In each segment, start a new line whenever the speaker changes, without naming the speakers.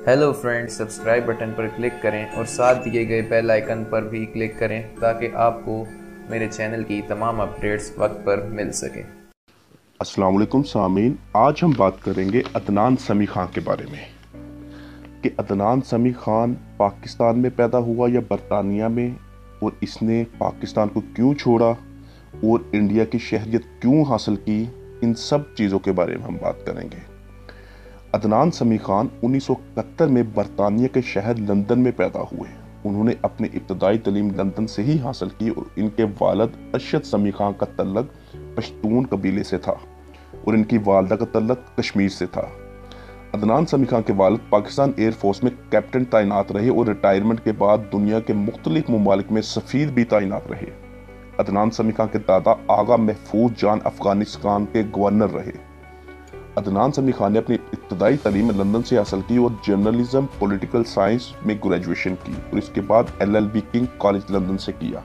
Hello friends, subscribe button पर click करें और साथ दिए गए बेल आइकन पर भी क्लिक करें ताकि आपको मेरे चैनल की तमाम अपडेट्स वक्त पर मिल सके।
अस्सलाम वालेकुम सामीन, आज हम बात करेंगे अदनान समी खान के बारे में कि अदनान समी खान पाकिस्तान में पैदा हुआ या बरतानिया में, और इसने पाकिस्तान को क्यों छोड़ा और इंडिया की शहरियत क्यों हासिल की। इन सब चीज़ों के बारे में हम बात करेंगे। अदनान समी खान 1971 में बरतानिया के शहर लंदन में पैदा हुए। उन्होंने अपनी इब्तदाई तालीम लंदन से ही हासिल की और इनके वालिद अरशद समी खान का तल्लक पश्तून कबीले से था और इनकी वालदा का तल्लक कश्मीर से था। अदनान समी खान के वालिद पाकिस्तान एयर फोर्स में कैप्टन तैनात रहे और रिटायरमेंट के बाद दुनिया के मुख्तलिफ ममालिक में सफ़ीर भी तैनात रहे। अदनान समी खान के दादा आगा महफूज जान अफगानिस्तान के गवर्नर रहे। अदनान समी खान ने अपनी इब्तदाई तालीम लंदन से हासिल की और जर्नलिज्म पॉलिटिकल साइंस में ग्रेजुएशन की और इसके बाद LLB किंग कॉलेज लंदन से किया।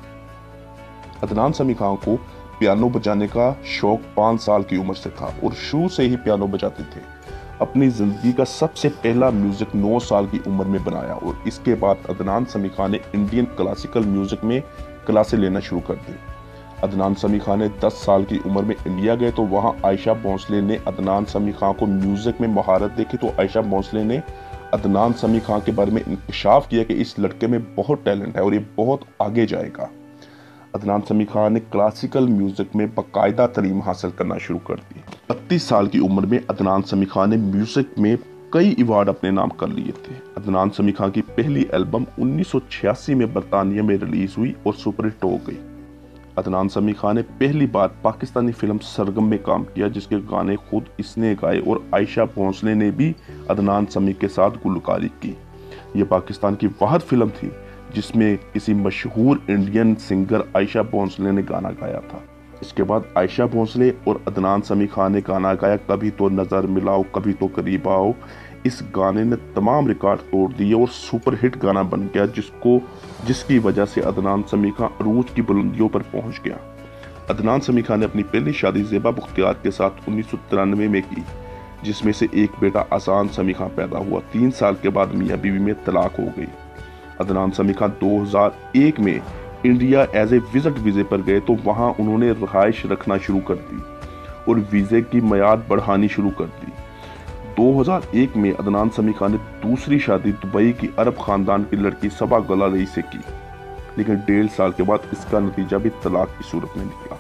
अदनान समी खान को पियानो बजाने का शौक 5 साल की उम्र से था और शुरू से ही पियानो बजाते थे। अपनी ज़िंदगी का सबसे पहला म्यूज़िक 9 साल की उम्र में बनाया और इसके बाद अदनान समी खान ने इंडियन क्लासिकल म्यूज़िक में क्लासें लेना शुरू कर दी। अदनान समी खान ने 10 साल की उम्र में इंडिया गए तो वहाँ आयशा भोंसले ने अदनान समी खान को म्यूज़िक में महारत देखी तो आयशा भोंसले ने अदनान समी खान के बारे में इंकशाफ किया कि इस लड़के में बहुत टैलेंट है और ये बहुत आगे जाएगा। अदनान समी खान ने क्लासिकल म्यूज़िक में बाकायदा तालीम हासिल करना शुरू कर दी। 32 साल की उम्र में अदनान समी खान ने म्यूज़िक में कई अवार्ड अपने नाम कर लिए थे। अदनान समी खान की पहली एल्बम 1986 में बरतानिया में रिलीज हुई और सुपरहिट हो गई। अदनान समी खान ने पहली बार पाकिस्तानी फिल्म सरगम में काम किया जिसके गाने खुद इसने गाए और आयशा भोंसले ने भी अदनान समी के साथ गुलकारी की। यह पाकिस्तान की वाहिद फिल्म थी जिसमें किसी मशहूर इंडियन सिंगर आयशा भोंसले ने गाना गाया था। इसके बाद आयशा भोंसले और अदनान समी खान ने गाना गाया कभी तो नज़र मिलाओ कभी तो करीब आओ। इस गाने ने तमाम रिकॉर्ड तोड़ दिए और सुपर हिट गाना बन गया जिसकी वजह से अदनान समी खान अरूज की बुलंदियों पर पहुंच गया। अदनान समी खान ने अपनी पहली शादी ज़ेबा बुख्तियार के साथ 1993 में की जिसमें से एक बेटा आसान समी खान पैदा हुआ। 3 साल के बाद मियाँ बीवी में तलाक हो गई। अदनान समी खान 2001 में इंडिया एज ए विजिट वीज़े पर गए तो वहाँ उन्होंने रहाइश रखना शुरू कर दी और वीज़े की मियाद बढ़ानी शुरू कर दी। 2001 में अदनान समी खान ने दूसरी शादी दुबई की अरब खानदान की लड़की सबा गला रही से की, लेकिन 1.5 साल के बाद इसका नतीजा भी तलाक की सूरत में निकला।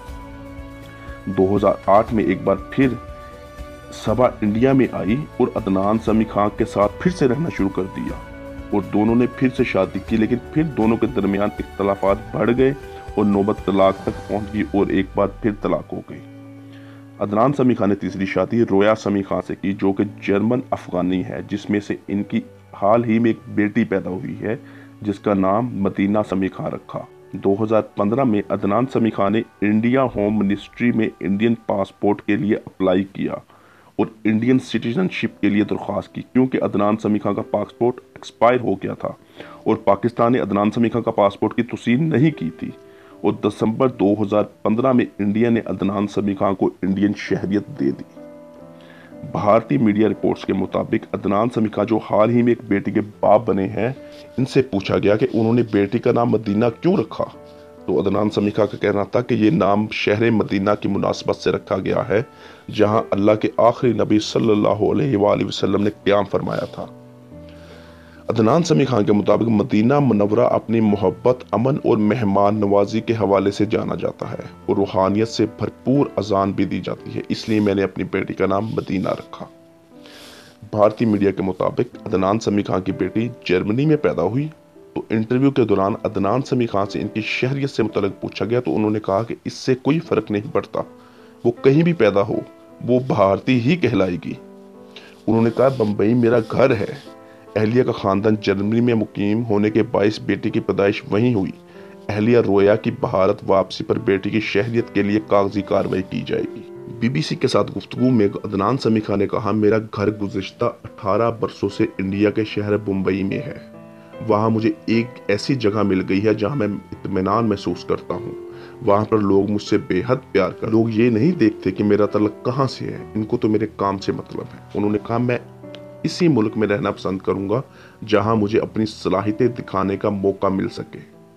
2008 में एक बार फिर सबा इंडिया में आई और अदनान समी खान के साथ फिर से रहना शुरू कर दिया और दोनों ने फिर से शादी की, लेकिन फिर दोनों के दरमियान इख्तलाफात बढ़ गए और नौबत तलाक तक पहुंच गई और एक बार फिर तलाक हो गई। अदनान समी खान ने तीसरी शादी रोया समी खान से की जो कि जर्मन अफगानी है, जिसमें से इनकी हाल ही में एक बेटी पैदा हुई है जिसका नाम मदीना समी खान रखा। 2015 में अदनान समी खान ने इंडिया होम मिनिस्ट्री में इंडियन पासपोर्ट के लिए अप्लाई किया और इंडियन सिटीजनशिप के लिए दरख्वास्त की क्योंकि अदनान समी खान का पासपोर्ट एक्सपायर हो गया था और पाकिस्तान ने अदनान समी खान का पासपोर्ट की तस्दीक नहीं की थी और दिसंबर 2015 में इंडिया ने अदनान समी खान को इंडियन शहरियत दे दी। भारतीय मीडिया रिपोर्ट्स के मुताबिक अदनान समी खान जो हाल ही में एक बेटी के बाप बने हैं, इनसे पूछा गया कि उन्होंने बेटी का नाम मदीना क्यों रखा तो अदनान समी खान का कहना था कि ये नाम शहर मदीना की मुनासबत से रखा गया है जहां अल्लाह के आखिरी नबी सल्लल्लाहु अलैहि वसल्लम ने क़याम फरमाया था। अदनान समी खान के मुताबिक मदीना मुनव्वरा अपनी मोहब्बत, अमन और मेहमान नवाजी के हवाले से जाना जाता है और रूहानियत से भरपूर अजान भी दी जाती है, इसलिए मैंने अपनी बेटी का नाम मदीना रखा। भारतीय मीडिया के मुताबिक अदनान समी खान की बेटी जर्मनी में पैदा हुई तो इंटरव्यू के दौरान अदनान समी खान से इनकी शहरियत से मुतल्लिक पूछा गया तो उन्होंने कहा कि इससे कोई फ़र्क नहीं पड़ता, वो कहीं भी पैदा हो वो भारतीय ही कहलाएगी। उन्होंने कहा बम्बई मेरा घर है। अहलिया का ख़ानदान जर्मनी में मुकीम होने के बायस बेटी की पैदाइश वहीं हुई। अहलिया रोया की भारत वापसी पर बेटी की शहरियत के लिए कागजी कार्रवाई की जाएगी। BBC के साथ गुफ्तगू में अदनान समी खान ने कहा मेरा घर गुज़िश्ता 18 बरसों से इंडिया के शहर मुंबई में है। वहाँ मुझे एक ऐसी जगह मिल गई है जहाँ मैं इत्मीनान महसूस करता हूँ। वहाँ पर लोग मुझसे बेहद प्यार कर, लोग ये नहीं देखते कि मेरा तल्लुक कहाँ से है, इनको तो मेरे काम से मतलब है। उन्होंने कहा मैं इसी मुल्क में रहना पसंद करूंगा जहां मुझे अपनी सलाहियतें दिखाने का मौका मिल सके।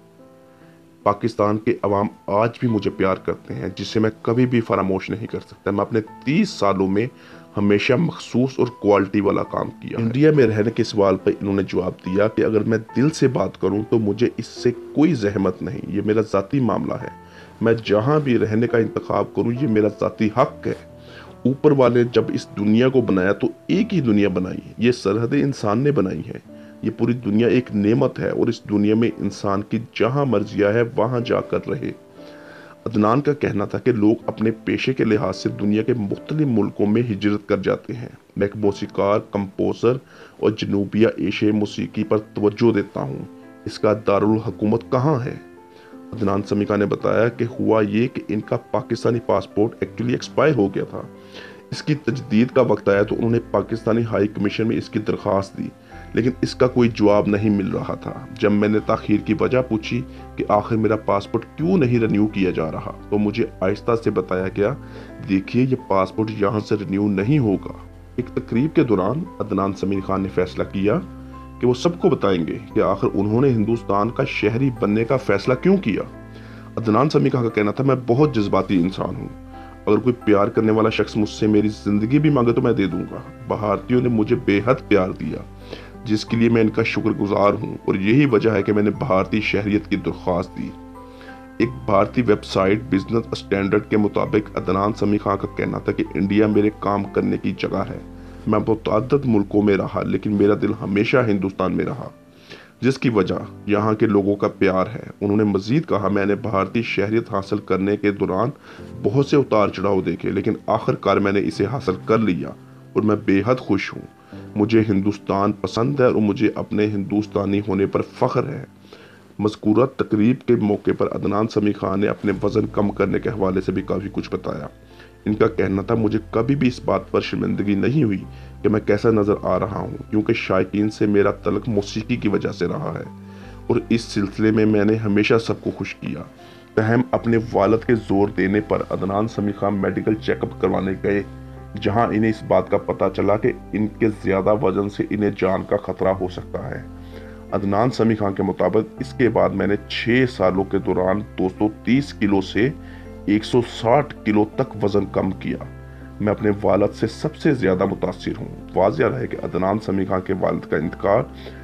पाकिस्तान के अवाम आज भी मुझे प्यार करते हैं, जिसे मैं कभी भी फरामोश नहीं कर सकता। मैं अपने 30 सालों में हमेशा मखसूस और क्वालिटी वाला काम किया। इंडिया में रहने के सवाल पर इन्होंने जवाब दिया कि अगर मैं दिल से बात करूं तो मुझे इससे कोई जहमत नहीं, ये मेरा ज़ाती मामला है। मैं जहां भी रहने का इंतखाब करूं ये मेरा ज़ाती हक है। ऊपर वाले जब इस दुनिया को बनाया तो एक ही दुनिया बनाई, ये सरहदें इंसान ने बनाई है। ये पूरी दुनिया एक नेमत है और इस दुनिया में इंसान की जहां मर्जियां है वहां जाकर रहे। अदनान का कहना था कि लोग अपने पेशे के लिहाज से दुनिया के मुख्तलिफ मुल्कों में हिजरत कर जाते हैं। मैं एक मौसीकार, कंपोज़र और जनूबिया एशियाई मौसीकी पर तवज्जो देता हूँ। इसका दारुल हुकूमत कहाँ है? अदनान समी ने बताया कि हुआ ये कि इनका पाकिस्तानी पासपोर्ट एक्चुअली एक्सपायर हो गया था। इसकी तजदीद का वक्त आया तो उन्होंने पाकिस्तानी हाई कमीशन में इसकी दरख्वास्त दी, लेकिन इसका कोई जवाब नहीं मिल रहा था। जब मैंने ताखीर की वजह पूछी कि आखिर मेरा पासपोर्ट क्यों नहीं रिन्यू किया जा रहा, तो मुझे आहिस्ता से बताया गया, देखिए ये पासपोर्ट यहाँ से रिन्यू नहीं होगा। एक तकरीब के दौरान अदनान समी खान ने फैसला किया कि वो सबको बताएंगे कि आखिर उन्होंने हिंदुस्तान का शहरी बनने का फैसला क्यों किया। अदनान समी का कहना था, मैं बहुत जज्बाती इंसान हूँ। अगर कोई प्यार करने वाला शख्स मुझसे मेरी जिंदगी भी मांगे तो मैं दे दूंगा। भारतीयों ने मुझे बेहद प्यार दिया, जिसके लिए मैं इनका शुक्रगुजार हूँ, और यही वजह है कि मैंने भारतीय शहरियत की दरख्वास्त दी। एक भारतीय वेबसाइट बिजनेस स्टैंडर्ड के मुताबिक अदनान समी खान का कहना था कि इंडिया मेरे काम करने की जगह है। मैं मुतअद्दिद मुल्कों में रहा, लेकिन मेरा दिल हमेशा हिंदुस्तान में रहा, जिसकी वजह यहाँ के लोगों का प्यार है। उन्होंने मजीद कहा, मैंने भारतीय शहरियत हासिल करने के दौरान बहुत से उतार चढ़ाव देखे, लेकिन आखिरकार मैंने इसे हासिल कर लिया और मैं बेहद खुश हूँ। मुझे हिंदुस्तान पसंद है और मुझे अपने हिंदुस्तानी होने पर फख्र है। मज़कूरा तकरीब के मौके पर अदनान समी खान ने अपने वज़न कम करने के हवाले से भी काफ़ी कुछ बताया। इनका कहना था, मुझे कभी भी इस बात पर शर्मिंदगी नहीं हुई कि मैं कैसा नज़र आ रहा हूँ, क्योंकि शायकीन से मेरा तल्लुक़ मौसीकी की वजह से रहा है और इस सिलसिले में मैंने हमेशा सबको खुश किया। तहम अपने वालिद के जोर देने पर अदनान समी खान मेडिकल चेकअप करवाने गए, जहां इन्हें इस बात का पता चला कि इनके ज़्यादा वजन से इन्हें जान का खतरा हो सकता है। अदनान समी खान के मुताबिक इसके बाद मैंने 6 सालों के दौरान 230 किलो से 160 किलो तक वजन कम किया। मैं अपने वालिद से सबसे ज़्यादा मुतासिर हूँ। वाज़िह रहे कि अदनान समी खान के वालिद का इंतकाल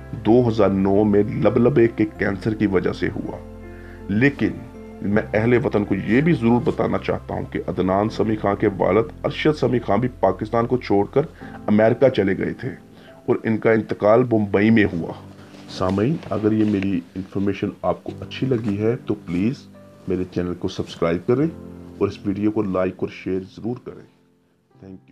2009 में लबलबे के कैंसर की वजह से हुआ, लेकिन मैं अहले वतन को ये भी ज़रूर बताना चाहता हूँ कि अदनान समी खान के वालिद अरशद समी खान भी पाकिस्तान को छोड़कर अमेरिका चले गए थे और इनका इंतकाल मुंबई में हुआ। सामईन, अगर ये मेरी इन्फॉर्मेशन आपको अच्छी लगी है तो प्लीज़ मेरे चैनल को सब्सक्राइब करें और इस वीडियो को लाइक और शेयर ज़रूर करें। Thank you.